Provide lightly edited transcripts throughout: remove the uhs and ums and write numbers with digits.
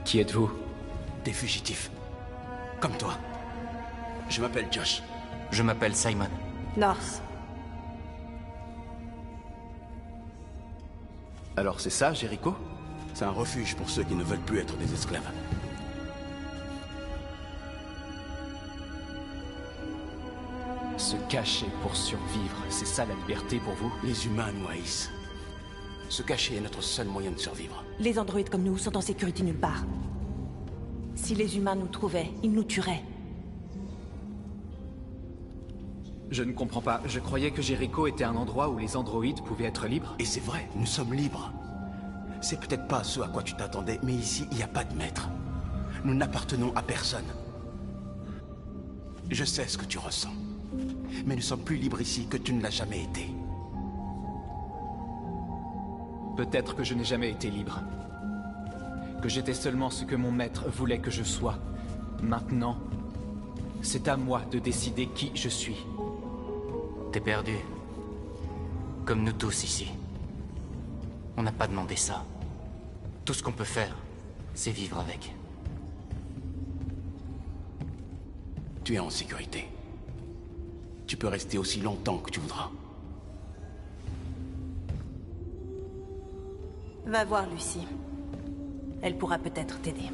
Qui êtes-vous? Des fugitifs. Comme toi. Je m'appelle Josh. Je m'appelle Simon. North. Alors c'est ça, Jericho? C'est un refuge pour ceux qui ne veulent plus être des esclaves. Se cacher pour survivre, c'est ça la liberté pour vous? Les humains nous haïssent. Se cacher est notre seul moyen de survivre. Les androïdes comme nous sont en sécurité nulle part. Si les humains nous trouvaient, ils nous tueraient. Je ne comprends pas. Je croyais que Jericho était un endroit où les androïdes pouvaient être libres. Et c'est vrai, nous sommes libres. C'est peut-être pas ce à quoi tu t'attendais, mais ici, il n'y a pas de maître. Nous n'appartenons à personne. Je sais ce que tu ressens. Mais nous sommes plus libres ici que tu ne l'as jamais été. Peut-être que je n'ai jamais été libre. Que j'étais seulement ce que mon maître voulait que je sois. Maintenant, c'est à moi de décider qui je suis. T'es perdu. Comme nous tous ici. On n'a pas demandé ça. Tout ce qu'on peut faire, c'est vivre avec. Tu es en sécurité. Tu peux rester aussi longtemps que tu voudras. Va voir Lucie. Elle pourra peut-être t'aider.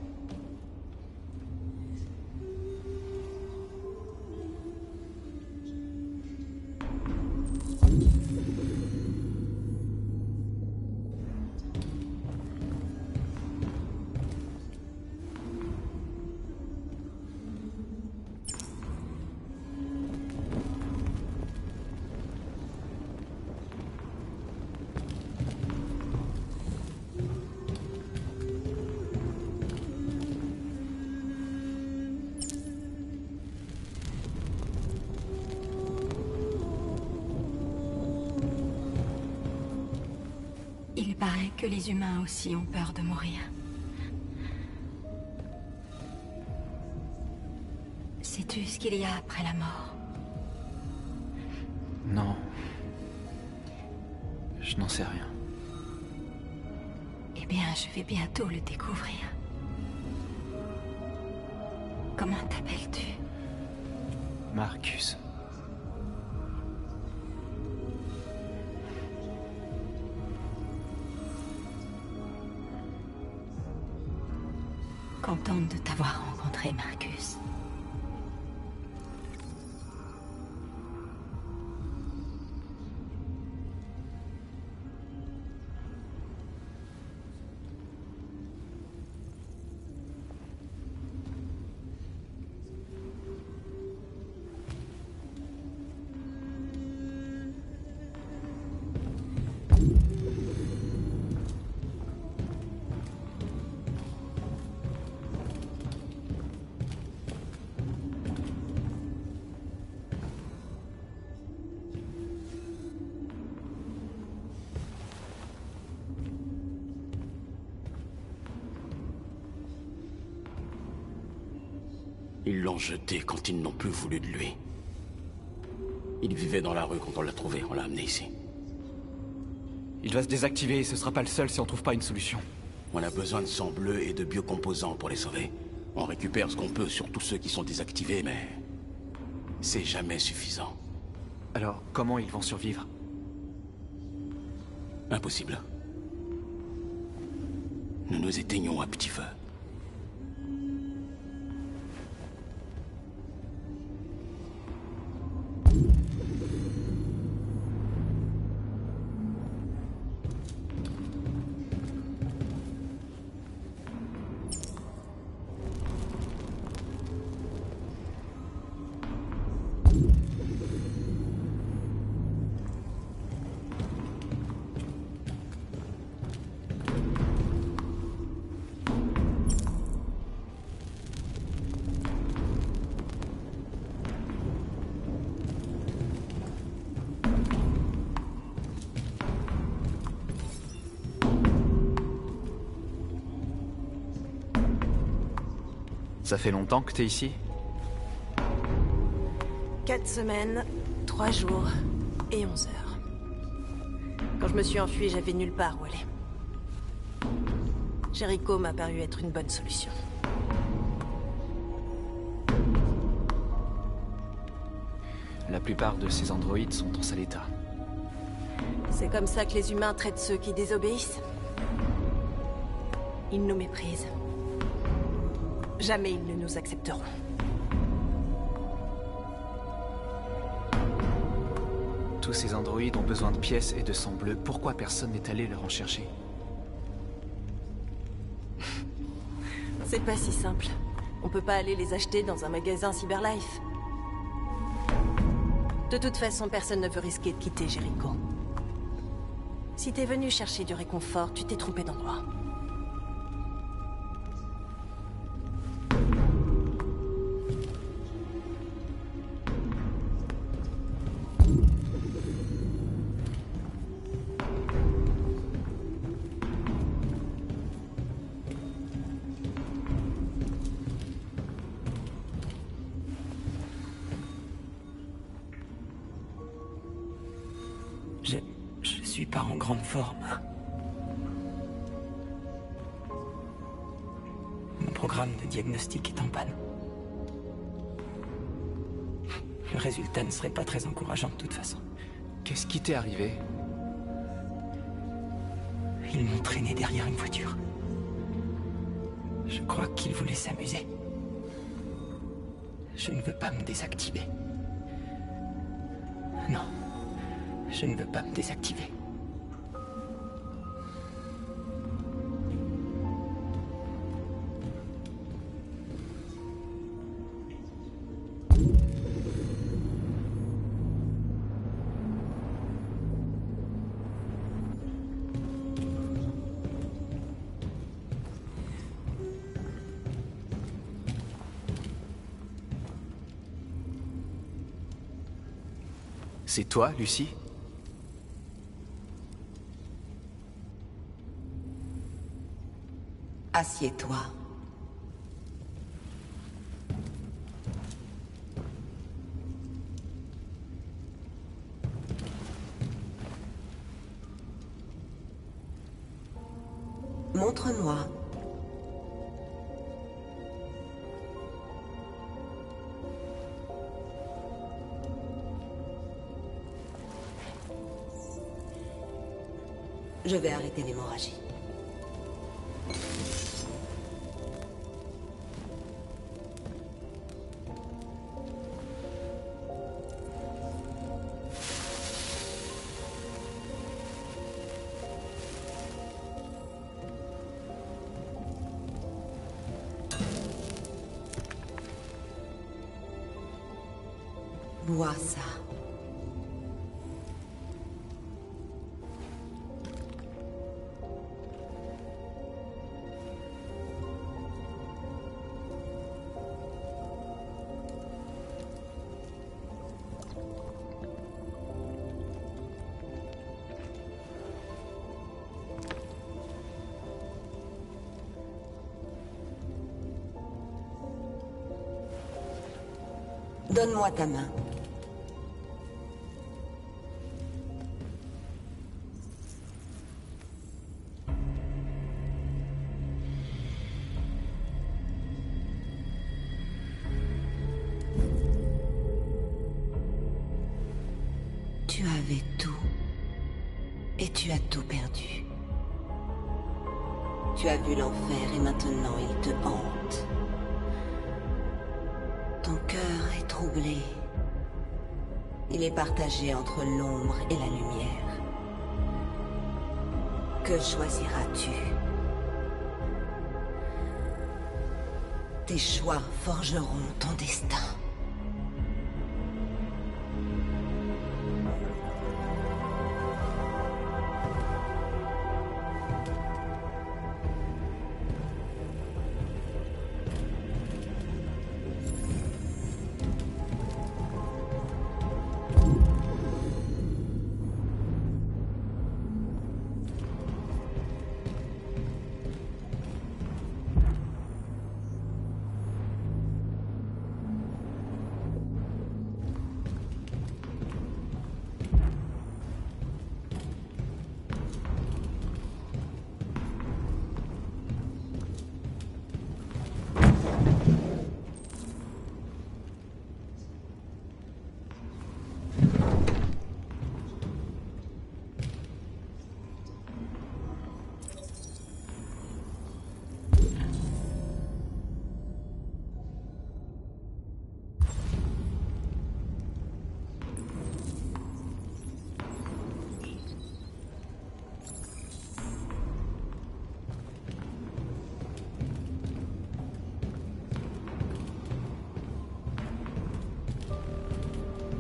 Il paraît que les humains aussi ont peur de mourir. Sais-tu ce qu'il y a après la mort? Non. Je n'en sais rien. Eh bien, je vais bientôt le découvrir. Comment t'appelles-tu? Marcus. Contente de t'avoir rencontré, Marcus. Ils l'ont jeté quand ils n'ont plus voulu de lui. Il vivait dans la rue quand on l'a trouvé, on l'a amené ici. Il va se désactiver et ce sera pas le seul si on trouve pas une solution. On a besoin de sang bleu et de biocomposants pour les sauver. On récupère ce qu'on peut sur tous ceux qui sont désactivés, mais... c'est jamais suffisant. Alors, comment ils vont survivre? Impossible. Nous nous éteignons à petit feu. Ça fait longtemps que t'es ici? 4 semaines, 3 jours et 11 heures. Quand je me suis enfuie, j'avais nulle part où aller. Jericho m'a paru être une bonne solution. La plupart de ces androïdes sont en sale état. C'est comme ça que les humains traitent ceux qui désobéissent. Ils nous méprisent. Jamais ils ne nous accepteront. Tous ces androïdes ont besoin de pièces et de sang bleu. Pourquoi personne n'est allé leur en chercher? C'est pas si simple. On peut pas aller les acheter dans un magasin Cyberlife. De toute façon, personne ne veut risquer de quitter Jericho. Si t'es venu chercher du réconfort, tu t'es trompé d'endroit. Je suis pas en grande forme. Mon programme de diagnostic est en panne. Le résultat ne serait pas très encourageant de toute façon. Qu'est-ce qui t'est arrivé? Ils m'ont traîné derrière une voiture. Je crois qu'ils voulaient s'amuser. Je ne veux pas me désactiver. Non. Je ne veux pas me désactiver. C'est toi, Lucie? Assieds-toi. Montre-moi. Je vais arrêter l'hémorragie. Bois ça. Donne-moi ta main. Tu avais tout. Et tu as tout perdu. Tu as vu l'enfer et maintenant il te hante. Ton cœur est troublé. Il est partagé entre l'ombre et la lumière. Que choisiras-tu? Tes choix forgeront ton destin.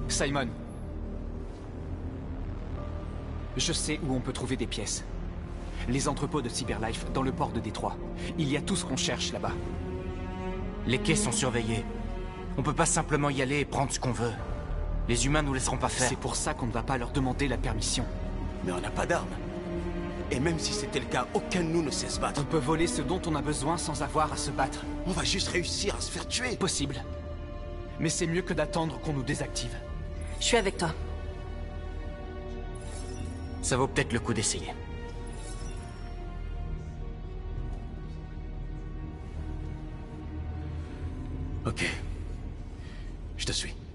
Simon. Je sais où on peut trouver des pièces. Les entrepôts de Cyberlife, dans le port de Détroit. Il y a tout ce qu'on cherche là-bas. Les quais sont surveillés. On peut pas simplement y aller et prendre ce qu'on veut. Les humains nous laisseront pas faire. C'est pour ça qu'on ne va pas leur demander la permission. Mais on n'a pas d'armes. Et même si c'était le cas, aucun de nous ne sait se battre. On peut voler ce dont on a besoin sans avoir à se battre. On va juste réussir à se faire tuer. Possible. Mais c'est mieux que d'attendre qu'on nous désactive. Je suis avec toi. Ça vaut peut-être le coup d'essayer. Ok. Je te suis.